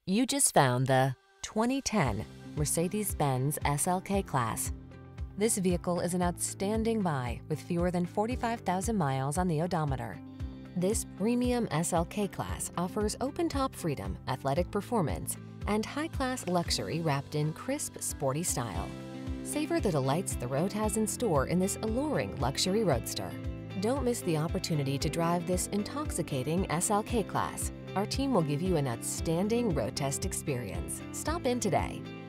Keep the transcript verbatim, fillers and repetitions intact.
You just found the twenty ten Mercedes-Benz S L K-Class. This vehicle is an outstanding buy with fewer than forty-five thousand miles on the odometer. This premium S L K-Class offers open-top freedom, athletic performance, and high-class luxury wrapped in crisp, sporty style. Savor the delights the road has in store in this alluring luxury roadster. Don't miss the opportunity to drive this intoxicating S L K-Class. Our team will give you an outstanding road test experience. Stop in today.